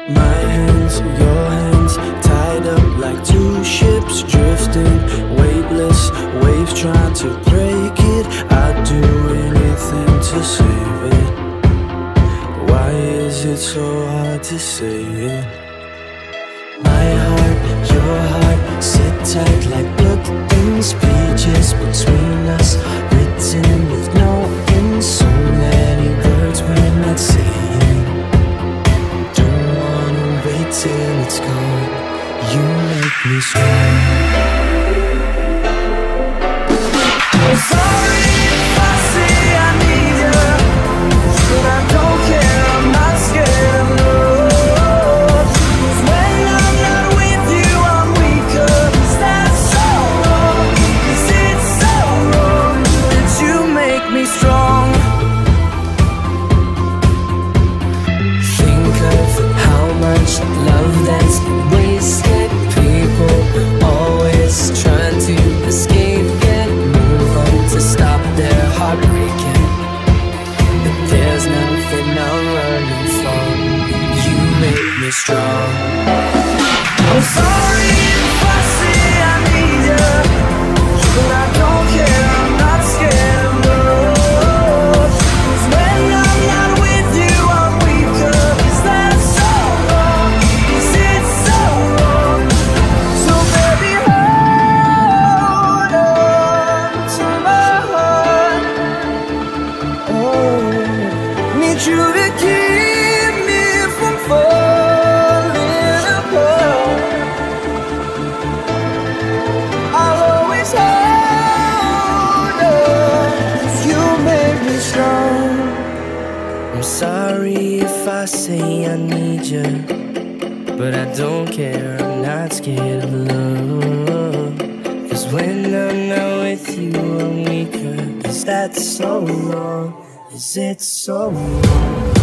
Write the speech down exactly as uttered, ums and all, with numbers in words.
My hands, your hands, tied up like two ships drifting, weightless, waves trying to break it. I'd do anything to save it. Why is it so hard to say it? My heart, your heart, sit tight like book things, pages between us, written with no end. So many words we're not saying. Don't wanna wait till it's gone. You make me strong. I'm sorry if I say I need you, but I don't care, I'm not scared of love. 'Cause when I'm not with you, I'm weaker. Is that so wrong? Is it so wrong that you make me strong? Think of how much love that's been wasted. People always trying to escape it, move on to stop their heart breaking. But there's nothing I'm running from. You make me strong. I'm sorry if I say I need you, but I don't care, I'm not scared of love. 'Cause when I'm not with you, I'm weaker. Is that so wrong? Is it so wrong? So baby, hold on to my heart. Oh, need you to keep me from falling apart. I'll always hold on, 'cause you make me strong. I'm sorry if I say I need you, but I don't care, I'm not scared of love. 'Cause when I'm not with you, I'm weaker. Is that so wrong? Is it so wrong?